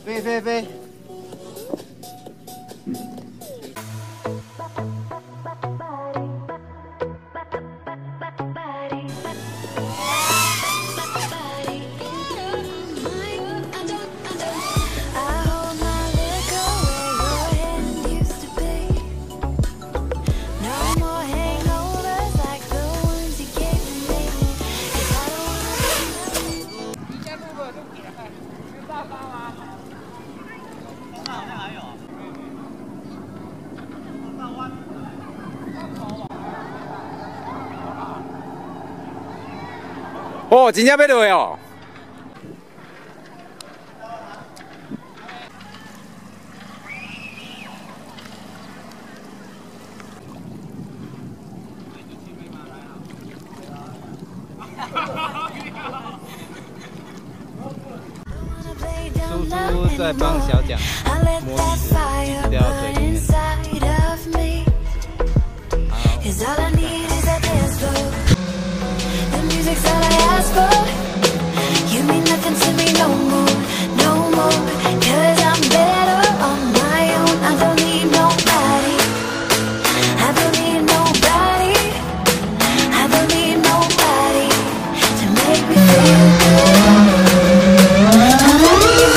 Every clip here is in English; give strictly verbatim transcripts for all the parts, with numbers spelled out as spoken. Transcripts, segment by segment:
飞飞飞！哦，真正要落哦！ 叔叔在帮小蒋摸鱼，一直掉到水里面。 You mean nothing to me no more, no more. Cause I'm better on my own. I don't need nobody. I don't need nobody. I don't need nobody to make me feel good. I don't need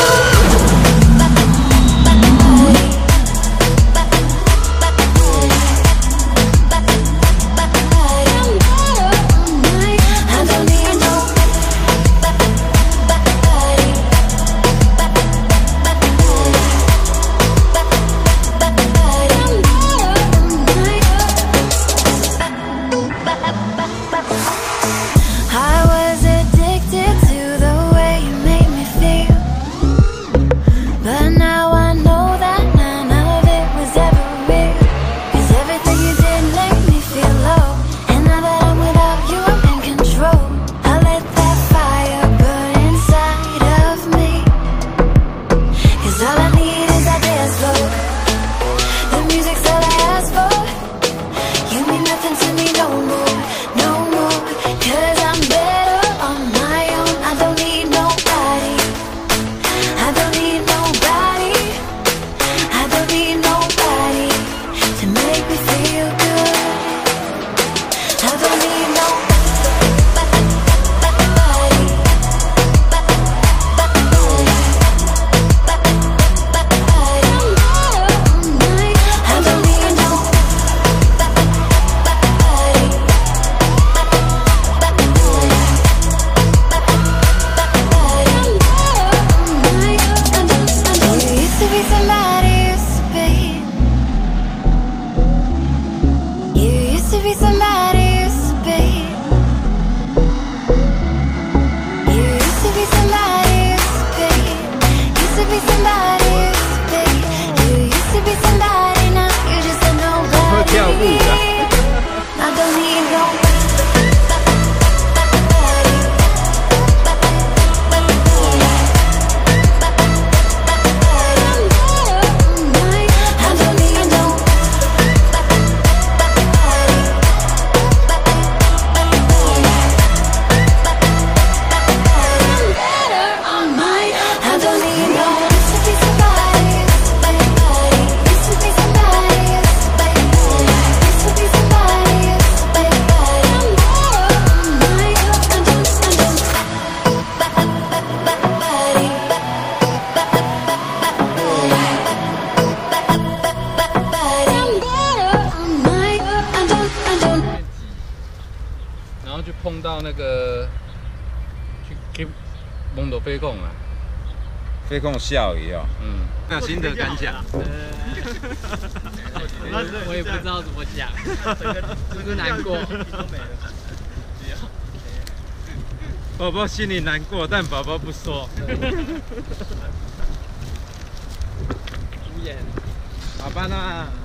碰到那个去去蒙到飞控啊， 飞控笑一样。 嗯， 那有心得感想？ 我也不知道怎么讲，就是难过。 宝宝心里难过，但宝宝不说。 无言。 好吧，那。